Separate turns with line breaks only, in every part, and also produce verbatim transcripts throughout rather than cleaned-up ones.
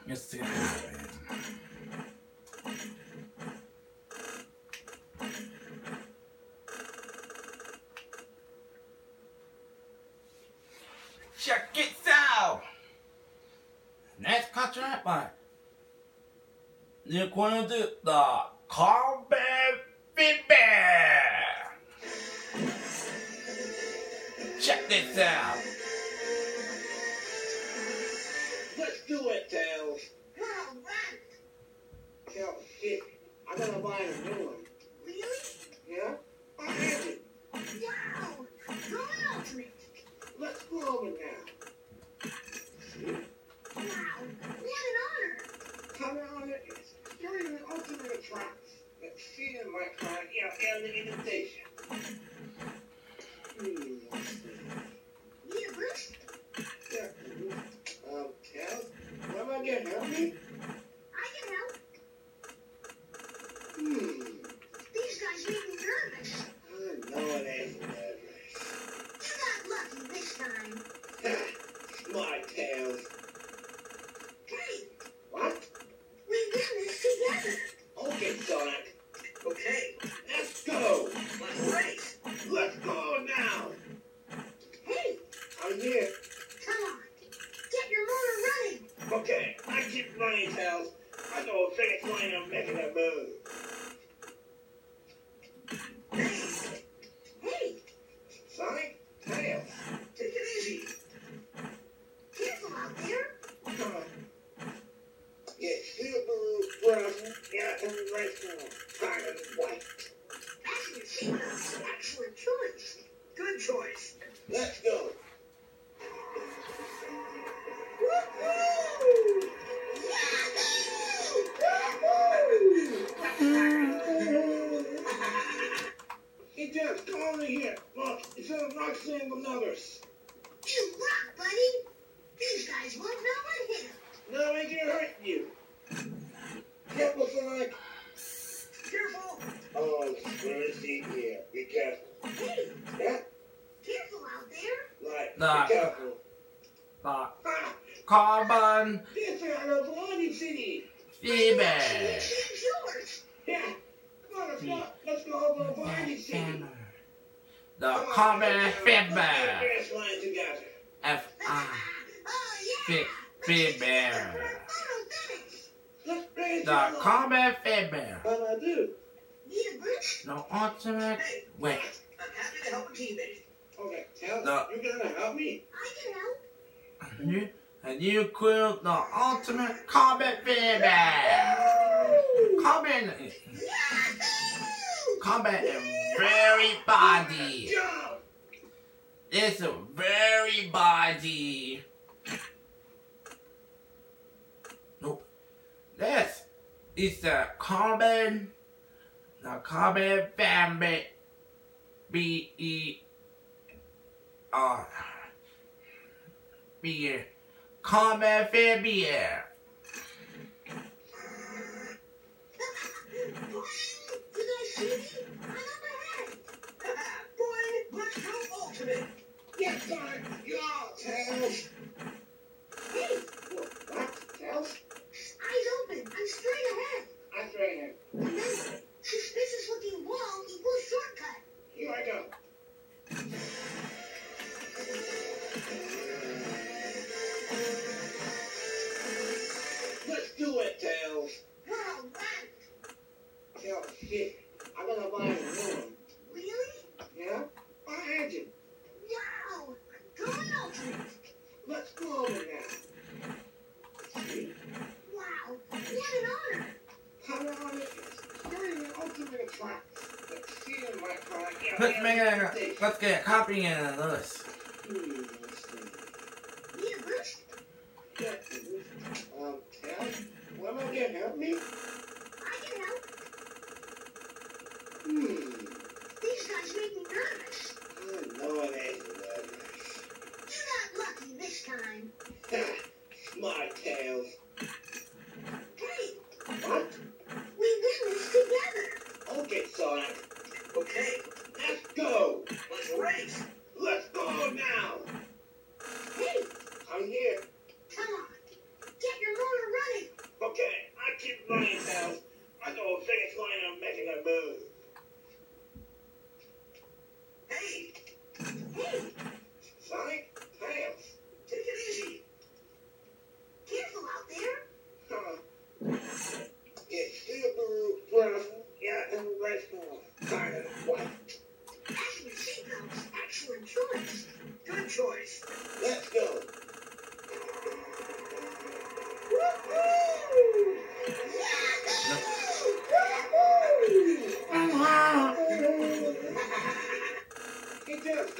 It's gonna happen. Check it out! Next contract by the according to the Combat Feedback. Check this out.
Let's do it, Tails.
Oh, right.
Tails, shit. I gotta buy a new one.
Really?
Yeah? I have it.
Wow. Go an ultimate.
Let's go over now.
Wow. What an honor.
Come on, it's you're in an ultimate tracks. Let's see in my car. Yeah, and the invitation. Hmm, let's see.
Need a boost?
Yeah. Um, Tails, what am I getting? Help me?
I can help.
Hmm.
These guys make me nervous.
I know it ain't nervous.
You got lucky this time.
Ha! Smart, Tails.
Hey,
What?
we win this together.
Okay, Sonic.
Okay,
Let's go.
let's race.
Let's go now.
Hey,
I'm here.
come on. Get your motor running.
Okay, I keep running, Tails. I know a finish line. I'm making a move.
Hey,
Sonic, Tails.
Take it easy.
careful out there.
Come on. Yeah, Subaru, brown, yeah, and red one. Kind of white.
Fasten your seatbelts. Excellent choice.
Good choice.
Let's go. Hey, Jeff, come over here. Look, it's in Roxanne with others.
You rock, buddy. These guys won't know what hit 'em.
No, I can hurt you. Careful, Sonic.
Careful.
Oh, it's really deep here. Be careful.
Hey,
Yeah?
careful out there.
Right.
Nah.
Be careful.
The
Ah,
Carbon
this is out of Lonnie City.
Feedback.
It's yours.
Yeah. Come on, let's go. Let's go over to Lonnie City.
The Combat Feedback.
Finish line together.
F I
Oh, yeah.
Feed Feedback.
Photo finish.
Let's bring it
The
to
Combat Feedback.
What I do?
Need a boost?
The ultimate
Hey,
win.
I'm happy to help a teammate.
Okay, tell
No.
you gonna help me?
I can help.
You and you quit the ultimate combat feedback. Combat,
Yahoo!
combat is very body.
Jump!
It's a very body. Nope. This is the combat, the combat family. B E R. Beer. Combat fair beer.
You guys see me? I'm up ahead.
Boy, let's go ultimate.
Yes, Sonic! Yeah, Tails!
Hey,
What? Tails?
eyes open. I'm straight ahead.
I'm straight ahead.
Remember, suspicious looking wall equals shortcut.
Here I go. Let's do it, Tails.
We're all right.
Tails, shit. I'm gonna buy a new one.
Really?
Yeah? I engine.
Wow. Go an ultimate.
Let's go over now.
Wow. What an honor.
Come on, you're in an ultimate track. Let's see in my car. Yeah,
Let's
yeah,
make it.
yeah.
Let's get a copy of this.
Hmm, let's see.
Need a boost?
Yeah. Um, Tails, what am I getting? Help me?
I can help.
Hmm.
These guys make me nervous.
I know it ain't nervous.
You got lucky this time.
Ha! Smart, Tails.
Hey,
What?
we win this together.
Okay, Sonic.
Okay,
Let's go.
let's race.
Let's go now.
Hey,
I'm here.
come on. Get your motor running.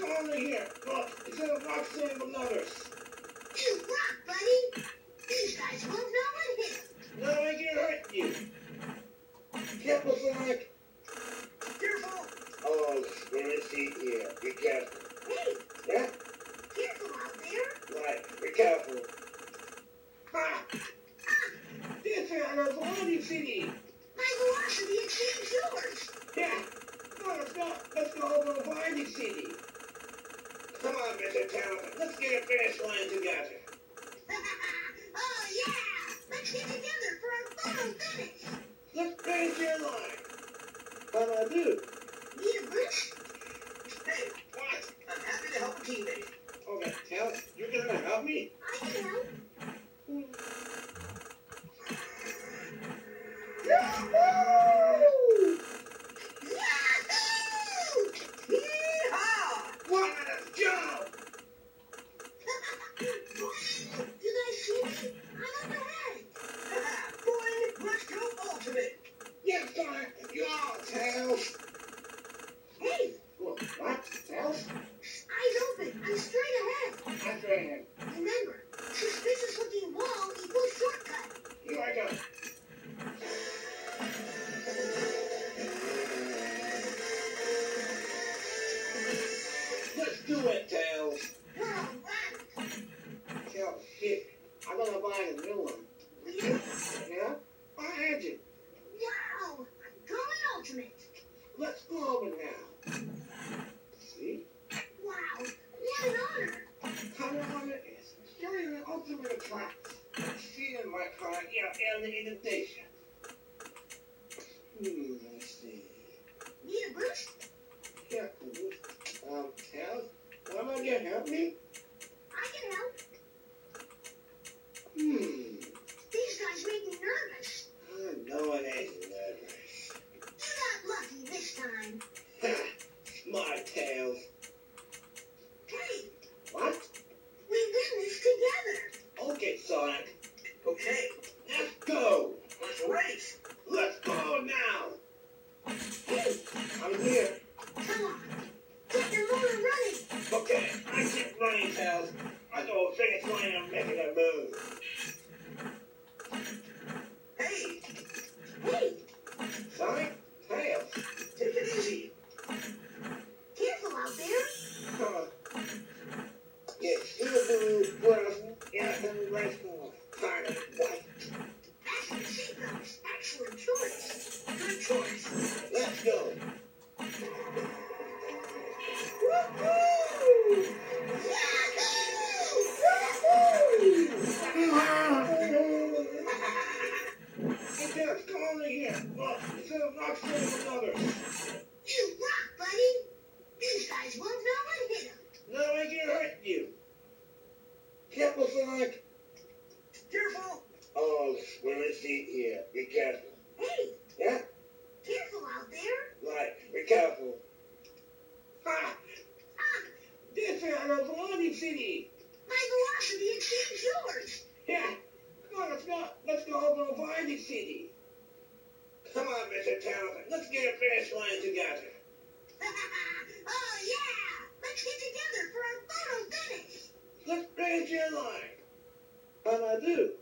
on in here. Look, instead of not saying another's.
You rock, buddy. These guys won't know what hit 'em.
No, I can hurt you. Careful, Sonic.
Careful.
Oh, let me see here. Be careful.
Hey,
Yeah?
careful out there.
Right. Be careful. Ha!
Ah,
This is a Velocity City.
my velocity exceeds yours.
Yeah. No, let's go. Let's go over to Velocity City. Come on, Mister Talented. Let's get a finish line together.
Oh, yeah. Let's get together for our photo finish.
Let's finish your line. What I do?
Need a boost?
Hey,
What?
I'm happy to help a teammate.
Okay, Tal, you're gonna help me?
I can help.
Yahoo!
Yahoo!
Yeehaw!
What a job!
You guys see me? I'm up ahead.
Haha, boy, let's go ultimate.
Yes, Sonic, you're all Tails.
Hey,
What? What? Tails?
eyes open. I'm straight ahead.
That's right.
Remember, suspicious looking wall equals shortcut.
Here I go. Let's do it, Tails.
We're all right.
Tails, shit. I'm gonna buy a new one.
Really?
Yeah? My engine.
Wow. I'm going ultimate.
Let's go over now. See?
Wow. What an honor.
How long it is. You're in the ultimate attract. See in my car, yeah, and the invitation. Hmm, let's see.
Need a boost?
Yeah, um, Tails, why am I gonna help me?
I can help.
Hmm,
These guys make me nervous.
I know it ain't nervous.
You got lucky this time.
Ha, smart Tails.
Hey,
What?
we win this together.
Okay, Sonic,
Okay,
let's go.
let's race.
Let's go now.
Hey,
I'm here.
come on. Get your motor running.
Okay, I keep running, Tails. I go finish line and making a move.
Hey,
Hey,
Sonic, Tails.
take it easy.
careful out there.
Come on. Get silver, brown, and red for part of white.
Fasten seatbelts. Excellent choice.
Good choice.
Let's go.
Woohoo! Yahoo!
Hey, Tails, come on in here. Look, instead of not saying another.
You rock, buddy. These guys won't know what hit 'em.
No, I can hurt you. Careful, Sonic.
Careful.
Oh, let me see here. Be careful.
Hey,
Yeah?
careful out there.
Right. Be careful. Ha!
Ah,
This is a Velocity City.
my velocity exceeds yours.
Yeah. Come on, let's go. Let's go over to Velocity City. Come on, Mister Talented. Let's get a finish line together.
Oh, yeah. Let's get together for our photo finish.
Let's finish your line. What I do?